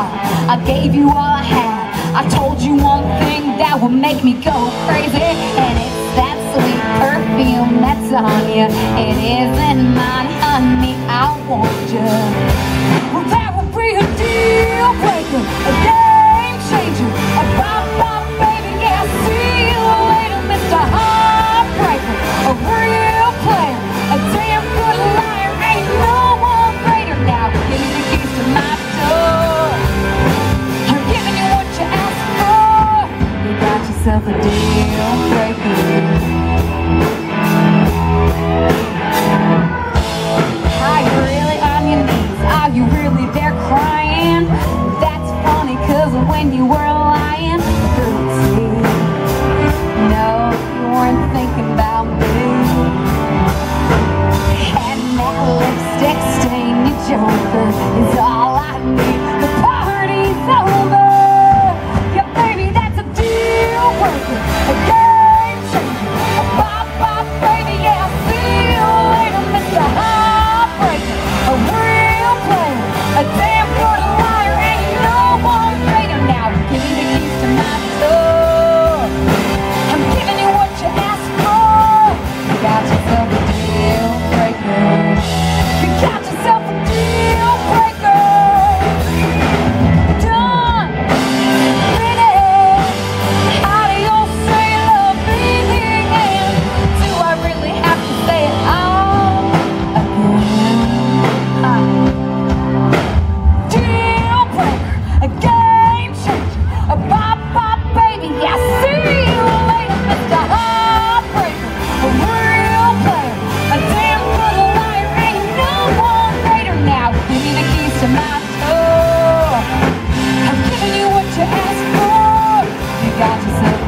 I gave you all I had. I told you one thing that would make me go crazy, and it's that sweet perfume that's on you. It isn't mine, honey, I want you. Well, that would be a deal breaker, a game changer, a bop-bop, baby, yeah, see you later, Mr. Heartbreaker, a real player, a damn good liar, ain't no one greater. Now give me the keys to my door. I'm giving you what you asked for. You got yourself a deal breaker. Are you really on your knees? Are you really there crying? That's funny, cause when you were lying, see, no, you weren't thinking about me. And that lipstick stain, you joker, is all I need. The party's over. Yeah, baby, that's a deal breaker, a game changer, a bop-bop, baby, yeah, I'll see you later, Mr. Heartbreaker, a real player, a damn good liar, ain't no one greater. Now give me the keys to my door. I'm giving you what you asked for. You got yourself a deal breaker. You got yourself a deal breaker. Done. Finished. Adios, say love, begin. Do I really have to say it all again? Deal breaker, a game changer, a bop-bop, baby, yeah, see you later, Mr. Heartbreaker, a real player, a damn good liar, ain't no one greater. Now give me the keys to my door. I'm giving you what you asked for. You got yourself